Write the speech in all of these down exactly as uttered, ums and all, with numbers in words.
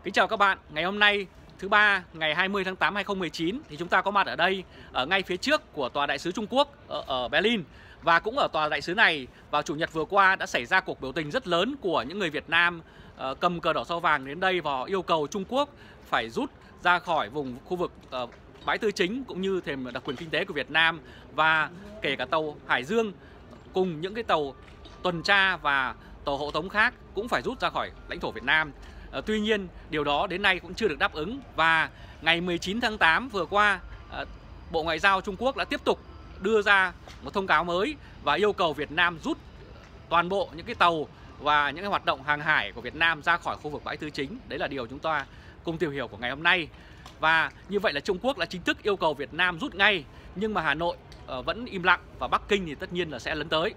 Kính chào các bạn, ngày hôm nay thứ ba ngày hai mươi tháng tám năm hai nghìn không trăm mười chín thì chúng ta có mặt ở đây ở ngay phía trước của tòa đại sứ Trung Quốc ở, ở Berlin. Và cũng ở tòa đại sứ này vào chủ nhật vừa qua đã xảy ra cuộc biểu tình rất lớn của những người Việt Nam uh, cầm cờ đỏ sao vàng đến đây và yêu cầu Trung Quốc phải rút ra khỏi vùng khu vực uh, bãi tư chính cũng như thềm đặc quyền kinh tế của Việt Nam, và kể cả tàu Hải Dương cùng những cái tàu tuần tra và tàu hộ tống khác cũng phải rút ra khỏi lãnh thổ Việt Nam. À, tuy nhiên điều đó đến nay cũng chưa được đáp ứng, và ngày mười chín tháng tám vừa qua à, Bộ Ngoại giao Trung Quốc đã tiếp tục đưa ra một thông cáo mới và yêu cầu Việt Nam rút toàn bộ những cái tàu và những cái hoạt động hàng hải của Việt Nam ra khỏi khu vực bãi tư chính. Đấy là điều chúng ta cùng tìm hiểu của ngày hôm nay. Và như vậy là Trung Quốc đã chính thức yêu cầu Việt Nam rút ngay, nhưng mà Hà Nội à, vẫn im lặng, và Bắc Kinh thì tất nhiên là sẽ lấn tới.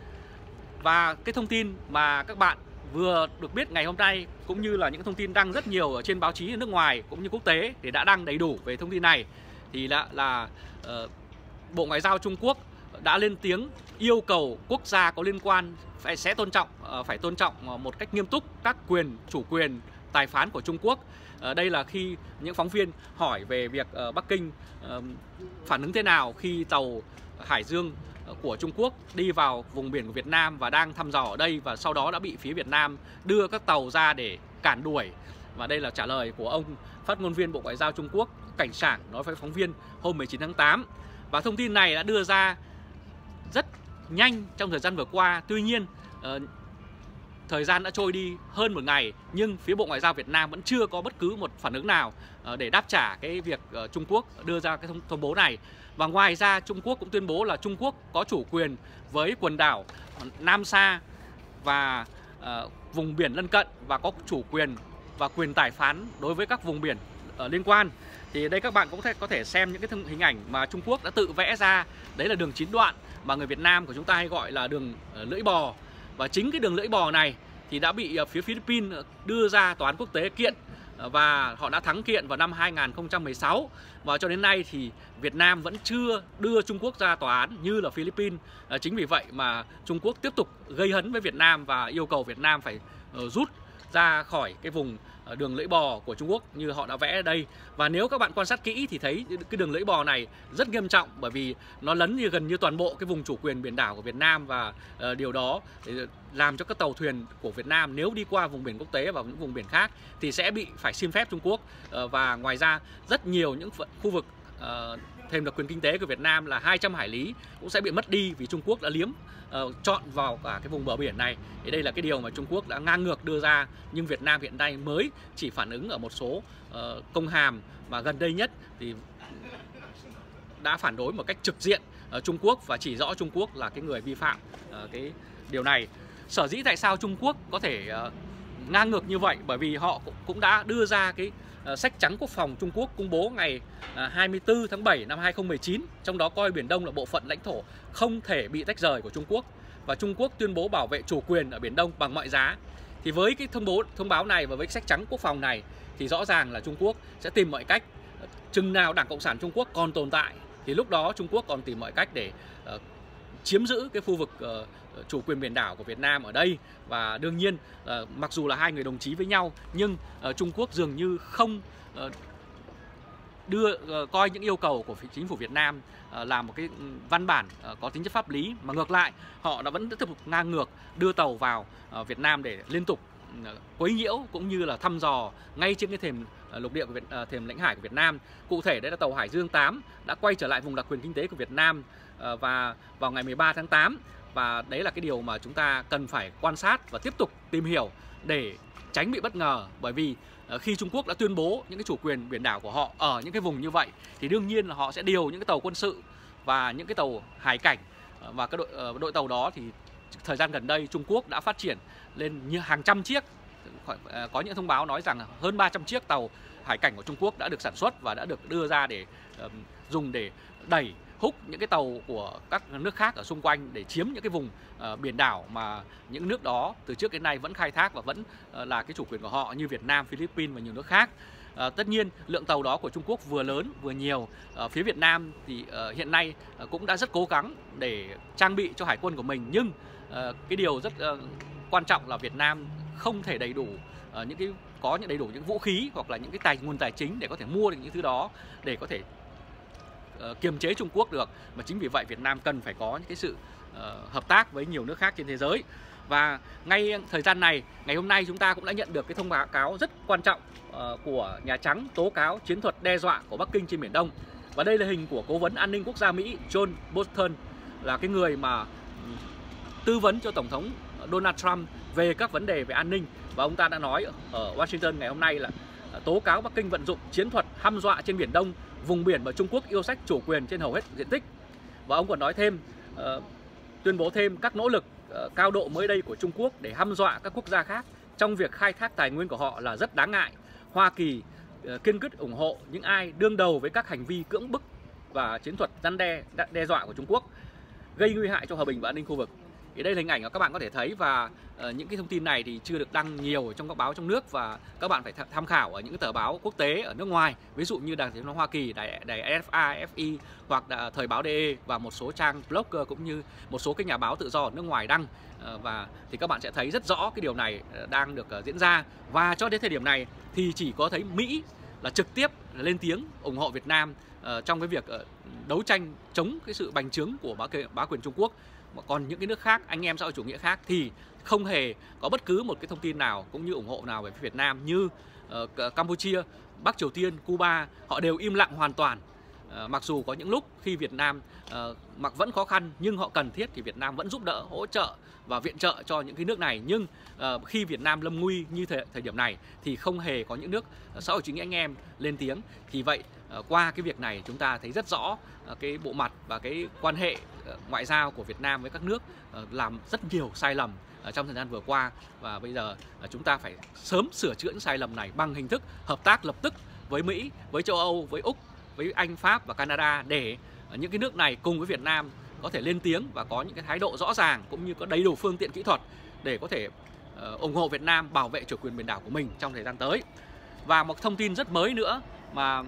Và cái thông tin mà các bạn vừa được biết ngày hôm nay, cũng như là những thông tin đăng rất nhiều ở trên báo chí nước ngoài cũng như quốc tế thì đã đăng đầy đủ về thông tin này, thì là, là uh, Bộ Ngoại giao Trung Quốc đã lên tiếng yêu cầu quốc gia có liên quan phải sẽ tôn trọng uh, phải tôn trọng một cách nghiêm túc các quyền chủ quyền tài phán của Trung Quốc. Uh, đây là khi những phóng viên hỏi về việc uh, Bắc Kinh uh, phản ứng thế nào khi tàu Hải Dương của Trung Quốc đi vào vùng biển của Việt Nam và đang thăm dò ở đây, và sau đó đã bị phía Việt Nam đưa các tàu ra để cản đuổi. Và đây là trả lời của ông phát ngôn viên Bộ Ngoại giao Trung Quốc Cảnh Sảng nói với phóng viên hôm mười chín tháng tám. Và thông tin này đã đưa ra rất nhanh trong thời gian vừa qua. Tuy nhiên uh, thời gian đã trôi đi hơn một ngày, nhưng phía Bộ Ngoại giao Việt Nam vẫn chưa có bất cứ một phản ứng nào uh, để đáp trả cái việc uh, Trung Quốc đưa ra cái thông, thông bố này. Và ngoài ra Trung Quốc cũng tuyên bố là Trung Quốc có chủ quyền với quần đảo Nam Sa và uh, vùng biển lân cận, và có chủ quyền và quyền tài phán đối với các vùng biển uh, liên quan. Thì đây các bạn cũng có thể xem những cái hình ảnh mà Trung Quốc đã tự vẽ ra. Đấy là đường chín đoạn mà người Việt Nam của chúng ta hay gọi là đường uh, lưỡi bò. Và chính cái đường lưỡi bò này thì đã bị uh, phía Philippines đưa ra tòa án quốc tế kiện, và họ đã thắng kiện vào năm hai nghìn không trăm mười sáu. Và cho đến nay thì Việt Nam vẫn chưa đưa Trung Quốc ra tòa án như là Philippines. à, Chính vì vậy mà Trung Quốc tiếp tục gây hấn với Việt Nam và yêu cầu Việt Nam phải uh, rút ra khỏi cái vùng uh, đường lưỡi bò của Trung Quốc như họ đã vẽ ở đây. Và nếu các bạn quan sát kỹ thì thấy cái đường lưỡi bò này rất nghiêm trọng, bởi vì nó lấn như gần như toàn bộ cái vùng chủ quyền biển đảo của Việt Nam. Và uh, điều đó làm cho các tàu thuyền của Việt Nam nếu đi qua vùng biển quốc tế và những vùng biển khác thì sẽ bị phải xin phép Trung Quốc. uh, Và ngoài ra rất nhiều những khu vực uh, thềm đặc quyền kinh tế của Việt Nam là hai trăm hải lý cũng sẽ bị mất đi vì Trung Quốc đã liếm uh, chọn vào cả cái vùng bờ biển này. Thì đây là cái điều mà Trung Quốc đã ngang ngược đưa ra, nhưng Việt Nam hiện nay mới chỉ phản ứng ở một số uh, công hàm, và gần đây nhất thì đã phản đối một cách trực diện uh, Trung Quốc và chỉ rõ Trung Quốc là cái người vi phạm uh, cái điều này. Sở dĩ tại sao Trung Quốc có thể uh, ngang ngược như vậy, bởi vì họ cũng đã đưa ra cái uh, sách trắng quốc phòng Trung Quốc công bố ngày uh, hai mươi tư tháng bảy năm hai nghìn không trăm mười chín, trong đó coi Biển Đông là bộ phận lãnh thổ không thể bị tách rời của Trung Quốc, và Trung Quốc tuyên bố bảo vệ chủ quyền ở Biển Đông bằng mọi giá. Thì với cái thông bố thông báo này và với sách trắng quốc phòng này thì rõ ràng là Trung Quốc sẽ tìm mọi cách, chừng nào Đảng Cộng sản Trung Quốc còn tồn tại thì lúc đó Trung Quốc còn tìm mọi cách để uh, chiếm giữ cái khu vực uh, chủ quyền biển đảo của Việt Nam ở đây. Và đương nhiên uh, mặc dù là hai người đồng chí với nhau, nhưng uh, Trung Quốc dường như không uh, đưa uh, coi những yêu cầu của chính phủ Việt Nam uh, là một cái văn bản uh, có tính chất pháp lý, mà ngược lại họ đã vẫn tiếp tục ngang ngược đưa tàu vào uh, Việt Nam để liên tục uh, quấy nhiễu cũng như là thăm dò ngay trên cái thềm uh, lục địa của Việt, uh, thềm lãnh hải của Việt Nam. Cụ thể đấy là tàu Hải Dương tám đã quay trở lại vùng đặc quyền kinh tế của Việt Nam uh, và vào ngày mười ba tháng tám. Và đấy là cái điều mà chúng ta cần phải quan sát và tiếp tục tìm hiểu để tránh bị bất ngờ. Bởi vì uh, khi Trung Quốc đã tuyên bố những cái chủ quyền biển đảo của họ ở những cái vùng như vậy thì đương nhiên là họ sẽ điều những cái tàu quân sự và những cái tàu hải cảnh. uh, Và cái đội, uh, đội tàu đó thì thời gian gần đây Trung Quốc đã phát triển lên như hàng trăm chiếc. uh, Có những thông báo nói rằng hơn ba trăm chiếc tàu hải cảnh của Trung Quốc đã được sản xuất và đã được đưa ra để uh, dùng để đẩy húc những cái tàu của các nước khác ở xung quanh để chiếm những cái vùng uh, biển đảo mà những nước đó từ trước đến nay vẫn khai thác và vẫn uh, là cái chủ quyền của họ, như Việt Nam, Philippines và nhiều nước khác. Uh, tất nhiên lượng tàu đó của Trung Quốc vừa lớn vừa nhiều. uh, Phía Việt Nam thì uh, hiện nay uh, cũng đã rất cố gắng để trang bị cho hải quân của mình, nhưng uh, cái điều rất uh, quan trọng là Việt Nam không thể đầy đủ uh, những cái có những đầy đủ những vũ khí hoặc là những cái tài nguồn tài chính để có thể mua được những thứ đó để có thể uh, kiềm chế Trung Quốc được. Mà chính vì vậy Việt Nam cần phải có những cái sự uh, hợp tác với nhiều nước khác trên thế giới. Và ngay thời gian này, ngày hôm nay chúng ta cũng đã nhận được cái thông báo cáo rất quan trọng uh, của Nhà Trắng tố cáo chiến thuật đe dọa của Bắc Kinh trên Biển Đông. Và đây là hình của Cố vấn An ninh Quốc gia Mỹ John Bolton, là cái người mà tư vấn cho Tổng thống Donald Trump về các vấn đề về an ninh. Và ông ta đã nói ở Washington ngày hôm nay là tố cáo Bắc Kinh vận dụng chiến thuật hăm dọa trên Biển Đông, vùng biển mà Trung Quốc yêu sách chủ quyền trên hầu hết diện tích. Và ông còn nói thêm, uh, tuyên bố thêm các nỗ lực uh, cao độ mới đây của Trung Quốc để hăm dọa các quốc gia khác trong việc khai thác tài nguyên của họ là rất đáng ngại. Hoa Kỳ uh, kiên quyết ủng hộ những ai đương đầu với các hành vi cưỡng bức và chiến thuật răn đe, đe dọa của Trung Quốc, gây nguy hại cho hòa bình và an ninh khu vực. Thì đây là hình ảnh mà các bạn có thể thấy, và uh, những cái thông tin này thì chưa được đăng nhiều trong các báo trong nước, và các bạn phải th tham khảo ở những cái tờ báo quốc tế ở nước ngoài, ví dụ như Đài Tiếng nói Hoa Kỳ, đài, đài ép a, ép i hoặc là thời báo đê e và một số trang blogger cũng như một số cái nhà báo tự do ở nước ngoài đăng. Uh, và thì các bạn sẽ thấy rất rõ cái điều này đang được uh, diễn ra. Và cho đến thời điểm này thì chỉ có thấy Mỹ là trực tiếp lên tiếng ủng hộ Việt Nam uh, trong cái việc uh, đấu tranh chống cái sự bành trướng của bá, bá quyền Trung Quốc. Còn những cái nước khác, anh em xã hội chủ nghĩa khác thì không hề có bất cứ một cái thông tin nào cũng như ủng hộ nào về phía Việt Nam, như uh, Campuchia, Bắc Triều Tiên, Cuba, họ đều im lặng hoàn toàn. Uh, mặc dù có những lúc khi Việt Nam uh, mặc vẫn khó khăn nhưng họ cần thiết thì Việt Nam vẫn giúp đỡ, hỗ trợ và viện trợ cho những cái nước này. Nhưng uh, khi Việt Nam lâm nguy như thời, thời điểm này thì không hề có những nước uh, xã hội chủ nghĩa anh em lên tiếng. Thì vậy uh, qua cái việc này chúng ta thấy rất rõ uh, cái bộ mặt và cái quan hệ uh, ngoại giao của Việt Nam với các nước uh, làm rất nhiều sai lầm uh, trong thời gian vừa qua. Và bây giờ uh, chúng ta phải sớm sửa chữa những sai lầm này bằng hình thức hợp tác lập tức với Mỹ, với châu Âu, với Úc, với Anh, Pháp và Canada, để những cái nước này cùng với Việt Nam có thể lên tiếng và có những cái thái độ rõ ràng cũng như có đầy đủ phương tiện kỹ thuật để có thể uh, ủng hộ Việt Nam bảo vệ chủ quyền biển đảo của mình trong thời gian tới. Và một thông tin rất mới nữa mà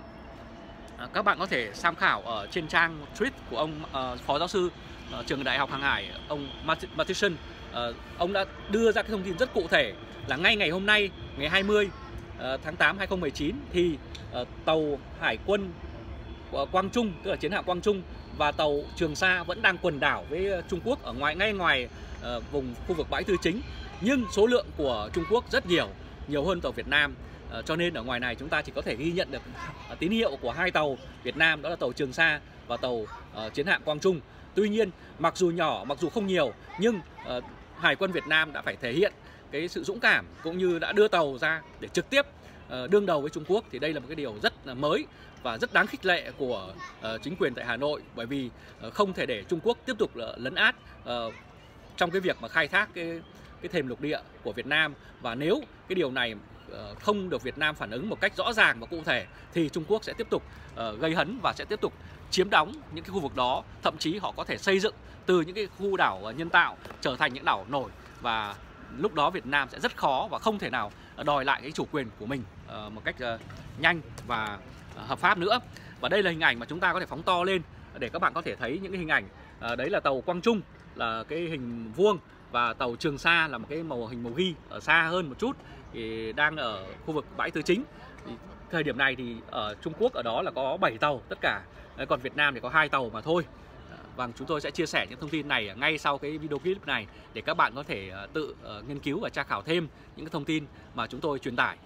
uh, các bạn có thể tham khảo ở trên trang tweet của ông uh, Phó Giáo sư uh, trường Đại học Hàng hải, ông Matheson. Uh, ông đã đưa ra cái thông tin rất cụ thể là ngay ngày hôm nay, ngày hai mươi tháng tám năm hai nghìn không trăm mười chín thì uh, tàu Hải quân Quang Trung, tức là chiến hạm Quang Trung, và tàu Trường Sa vẫn đang quần đảo với Trung Quốc ở ngoài ngay ngoài uh, vùng khu vực bãi tư chính. Nhưng số lượng của Trung Quốc rất nhiều, nhiều hơn tàu Việt Nam. Uh, cho nên ở ngoài này chúng ta chỉ có thể ghi nhận được uh, tín hiệu của hai tàu Việt Nam, đó là tàu Trường Sa và tàu uh, chiến hạm Quang Trung. Tuy nhiên, mặc dù nhỏ, mặc dù không nhiều, nhưng uh, Hải quân Việt Nam đã phải thể hiện cái sự dũng cảm cũng như đã đưa tàu ra để trực tiếp uh, đương đầu với Trung Quốc. Thì đây là một cái điều rất là mới và rất đáng khích lệ của uh, chính quyền tại Hà Nội, bởi vì uh, không thể để Trung Quốc tiếp tục uh, lấn át uh, trong cái việc mà khai thác cái cái thềm lục địa của Việt Nam. Và nếu cái điều này uh, không được Việt Nam phản ứng một cách rõ ràng và cụ thể thì Trung Quốc sẽ tiếp tục uh, gây hấn và sẽ tiếp tục chiếm đóng những cái khu vực đó. Thậm chí họ có thể xây dựng từ những cái khu đảo uh, nhân tạo trở thành những đảo nổi, và lúc đó Việt Nam sẽ rất khó và không thể nào đòi lại cái chủ quyền của mình uh, một cách uh, nhanh và hợp pháp nữa. Và đây là hình ảnh mà chúng ta có thể phóng to lên để các bạn có thể thấy những cái hình ảnh. À, đấy là tàu Quang Trung là cái hình vuông, và tàu Trường Sa là một cái màu hình màu ghi ở xa hơn một chút, thì đang ở khu vực bãi tư chính. Thì thời điểm này thì ở Trung Quốc ở đó là có bảy tàu tất cả, còn Việt Nam thì có hai tàu mà thôi. Và chúng tôi sẽ chia sẻ những thông tin này ngay sau cái video clip này để các bạn có thể tự uh, nghiên cứu và tra khảo thêm những cái thông tin mà chúng tôi truyền tải.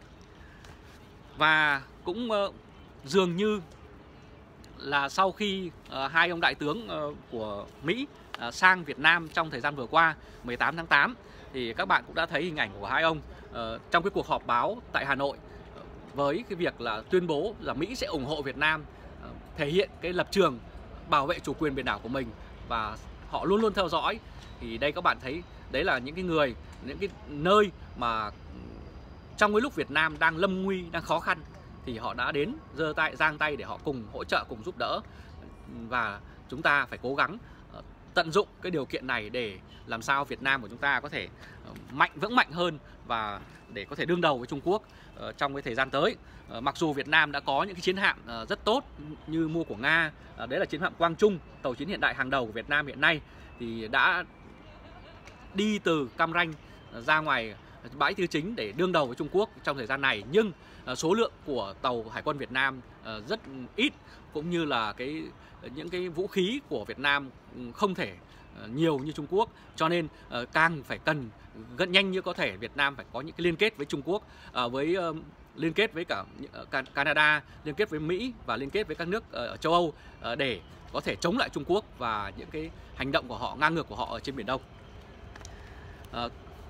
Và cũng uh, dường như là sau khi uh, hai ông đại tướng uh, của Mỹ uh, sang Việt Nam trong thời gian vừa qua, mười tám tháng tám, thì các bạn cũng đã thấy hình ảnh của hai ông uh, trong cái cuộc họp báo tại Hà Nội uh, với cái việc là tuyên bố là Mỹ sẽ ủng hộ Việt Nam, uh, thể hiện cái lập trường bảo vệ chủ quyền biển đảo của mình, và họ luôn luôn theo dõi. Thì đây các bạn thấy đấy là những cái người, những cái nơi mà trong cái lúc Việt Nam đang lâm nguy, đang khó khăn thì họ đã đến giơ tay, giang tay để họ cùng hỗ trợ, cùng giúp đỡ. Và chúng ta phải cố gắng tận dụng cái điều kiện này để làm sao Việt Nam của chúng ta có thể mạnh, vững mạnh hơn và để có thể đương đầu với Trung Quốc trong cái thời gian tới. Mặc dù Việt Nam đã có những cái chiến hạm rất tốt như mua của Nga, đấy là chiến hạm Quang Trung, tàu chiến hiện đại hàng đầu của Việt Nam hiện nay, thì đã đi từ Cam Ranh ra ngoài bãi tư chính để đương đầu với Trung Quốc trong thời gian này, nhưng số lượng của tàu Hải quân Việt Nam rất ít, cũng như là cái những cái vũ khí của Việt Nam không thể nhiều như Trung Quốc, cho nên càng phải cần gần nhanh như có thể Việt Nam phải có những cái liên kết với Trung Quốc, với liên kết với cả Canada, liên kết với Mỹ và liên kết với các nước ở châu Âu để có thể chống lại Trung Quốc và những cái hành động của họ, ngang ngược của họ ở trên Biển Đông. À,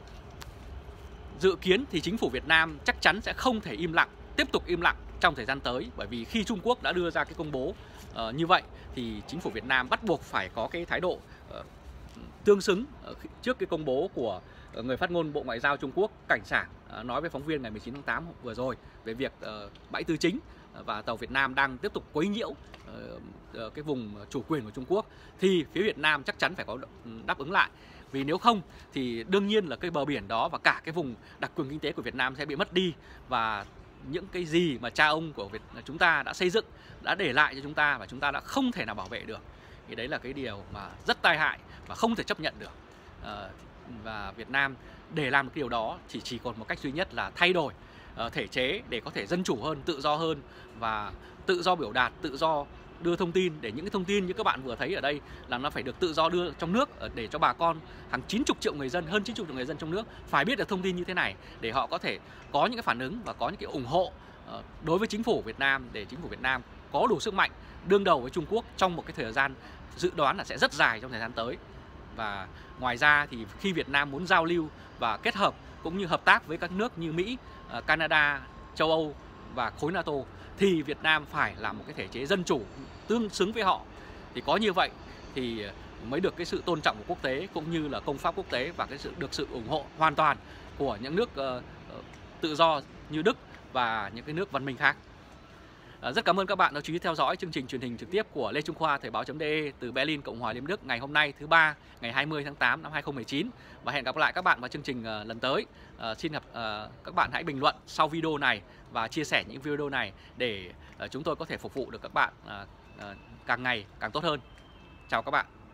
dự kiến thì chính phủ Việt Nam chắc chắn sẽ không thể im lặng, tiếp tục im lặng trong thời gian tới, bởi vì khi Trung Quốc đã đưa ra cái công bố uh, như vậy thì chính phủ Việt Nam bắt buộc phải có cái thái độ uh, tương xứng uh, trước cái công bố của uh, người phát ngôn Bộ Ngoại giao Trung Quốc Cảnh Sảng uh, nói với phóng viên ngày mười chín tháng tám vừa rồi về việc uh, bãi tư chính uh, và tàu Việt Nam đang tiếp tục quấy nhiễu uh, uh, cái vùng chủ quyền của Trung Quốc, thì phía Việt Nam chắc chắn phải có đáp ứng lại. Vì nếu không thì đương nhiên là cái bờ biển đó và cả cái vùng đặc quyền kinh tế của Việt Nam sẽ bị mất đi, và những cái gì mà cha ông của Việt chúng ta đã xây dựng, đã để lại cho chúng ta và chúng ta đã không thể nào bảo vệ được, thì đấy là cái điều mà rất tai hại và không thể chấp nhận được. À, và Việt Nam để làm cái điều đó thì chỉ còn một cách duy nhất là thay đổi uh, thể chế để có thể dân chủ hơn, tự do hơn và tự do biểu đạt, tự do đưa thông tin, để những cái thông tin như các bạn vừa thấy ở đây là nó phải được tự do đưa trong nước, để cho bà con hàng chín mươi triệu người dân, hơn chín mươi triệu người dân trong nước phải biết được thông tin như thế này, để họ có thể có những cái phản ứng và có những cái ủng hộ đối với chính phủ Việt Nam, để chính phủ Việt Nam có đủ sức mạnh đương đầu với Trung Quốc trong một cái thời gian dự đoán là sẽ rất dài trong thời gian tới. Và ngoài ra thì khi Việt Nam muốn giao lưu và kết hợp cũng như hợp tác với các nước như Mỹ, Canada, châu Âu và khối NATO, thì Việt Nam phải là một cái thể chế dân chủ tương xứng với họ. Thì có như vậy thì mới được cái sự tôn trọng của quốc tế cũng như là công pháp quốc tế, và cái sự được sự ủng hộ hoàn toàn của những nước uh, tự do như Đức và những cái nước văn minh khác. Uh, rất cảm ơn các bạn đã chú ý theo dõi chương trình truyền hình trực tiếp của Lê Trung Khoa Thời báo.de từ Berlin, Cộng hòa Liên bang Đức ngày hôm nay thứ ba, ngày hai mươi tháng tám năm hai nghìn không trăm mười chín, và hẹn gặp lại các bạn vào chương trình uh, lần tới. Uh, xin gặp uh, các bạn hãy bình luận sau video này và chia sẻ những video này để uh, chúng tôi có thể phục vụ được các bạn uh, uh, càng ngày càng tốt hơn. Chào các bạn.